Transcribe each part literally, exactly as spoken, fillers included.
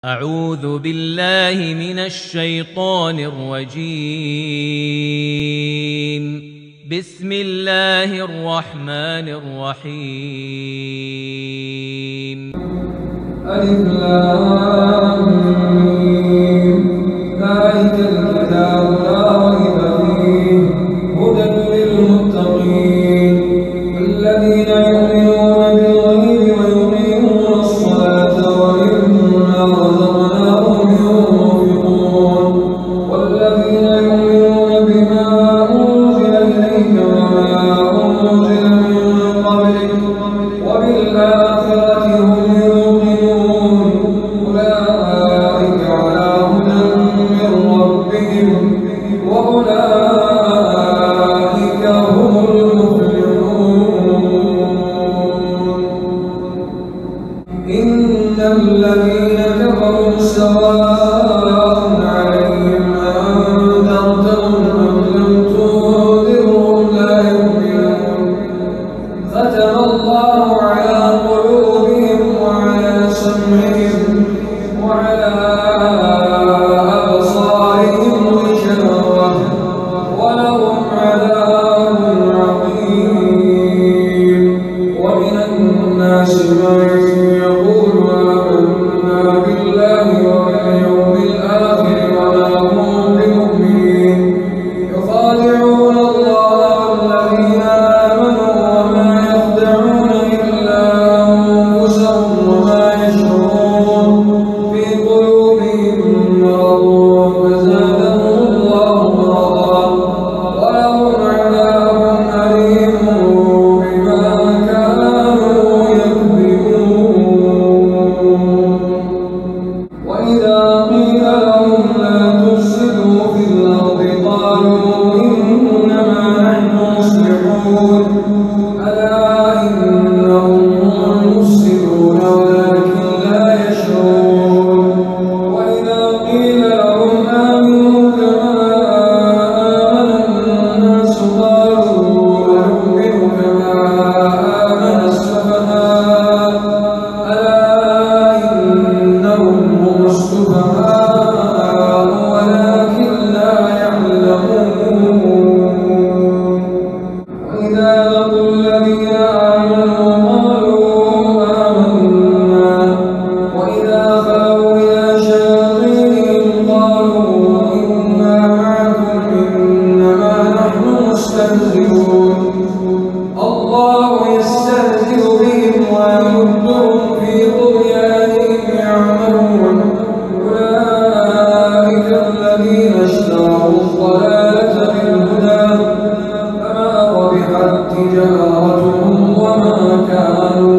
أعوذ بالله من الشيطان الرجيم. بسم الله الرحمن الرحيم. ألف لام ميم. ذلك الكتاب لا ريب فيه هدى للمتقين الذين يؤمنون بالغيب ويقيمون الصلاة ومما رزقناهم ينفقون والذين يؤمنون بما أنزل إليك وما أنزل من قبلك وبالآخرة هم يوقنون أولئك على هدى من ربهم وأولئك هم المفلحون. إن الذين كفروا سواء عليهم أنذرتهم أم لم تنذرهم لا يؤمنون. ختم الله على قلوبهم وعلى سمعهم وعلى أبصارهم غشاوة ولهم عذاب عظيم. ومن الناس من يقول آمنا بالله وباليوم الآخر وما هم بمؤمنين يخادعون الله والذين آمنوا وما يخدعون إلا أنفسهم وما يشعرون. في قلوبهم مرض فزادهم الله مرضا ولهم عذاب أليم بما كانوا يكذبون. وإذا قيل لهم لا تفسدوا في الأرض قالوا إنما نحن مصلحون ألا إنهم هم المفسدون ولكن لا يشعرون. وإذا قيل لهم آمنوا كما آمن الناس قالوا أنؤمن كما آمن السفهاء ألا إنهم هم السفهاء ولكن لا يعلمون. وإذا لقوا الذين آمنوا قالوا آمنا وإذا خلوا إلى شياطينهم قالوا إنا معكم إنما نحن مستهزئون. الله يستهزئ بهم ويمدهم في طغيانهم يعمهون. أولئك الذين اشتروا الضلالة بالهدى فما ربحت تجارتهم وما كانوا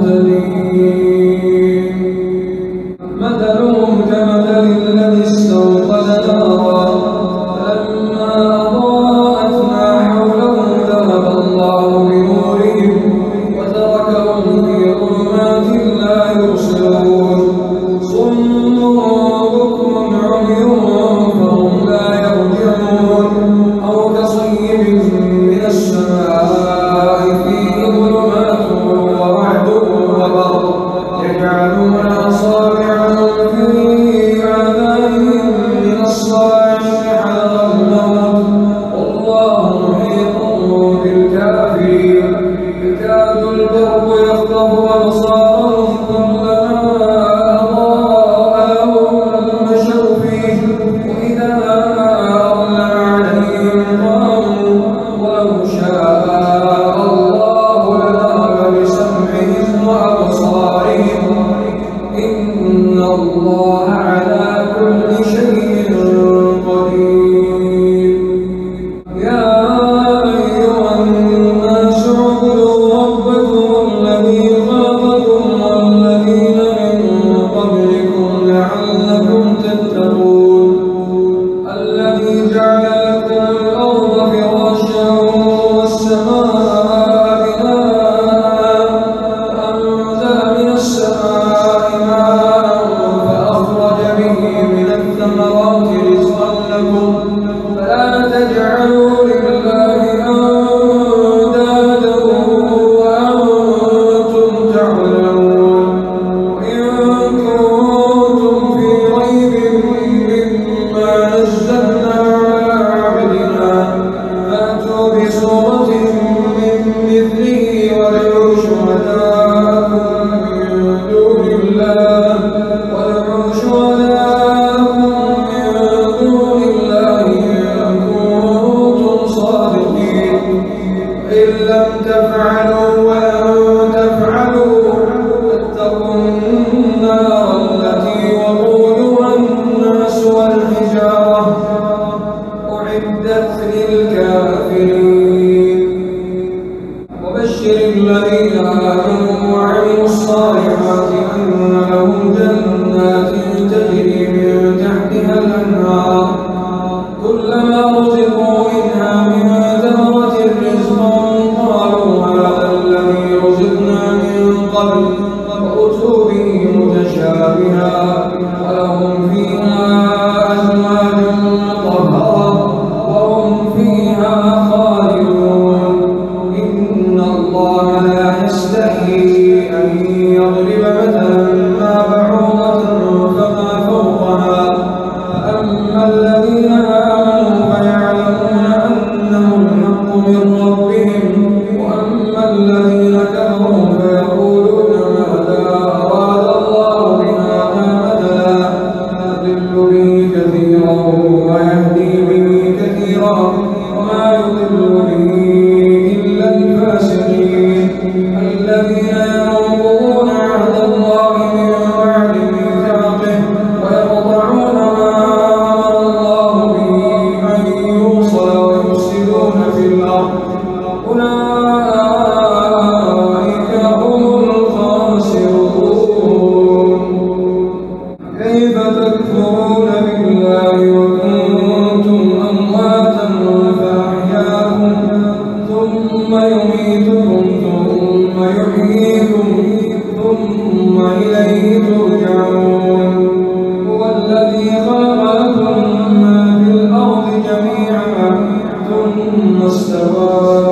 مهتدين. مثلهم كمثل الذي استوقد نارا فلما أضاءت ما حوله ذهب الله بنورهم وتركهم في ظلمات لا يبصرون. صم بكم عمي فهم لا يرجعون. أو كصيب من السماء فيه ظلمات ورعد وبرق يجعلون أصابعهم في آذانهم من الصواعق حذر الموت والله محيط بالكافرين. يكاد البرق يخطف أبصارهم كلما أضاء لهم مشوا فيه وإذا أظلم عليهم قاموا ولو شاء الله لذهب بسمعهم وأبصارهم إن الله على كل شيء قدير. يا أيها الناس اعبدوا ربكم الذي خلقكم والذين من قبلكم لعلكم تتقون. الذي جعل لكم الأرض فراشا والسماء بناء وأنزل من السماء ماء فأخرج به كيف تكفرون بالله وكنتم أمواتا فأحياكم ثم يميتكم ثم يحييكم ثم إليه ترجعون هو الذي خلق لكم ما في الأرض جميعا ثم استوى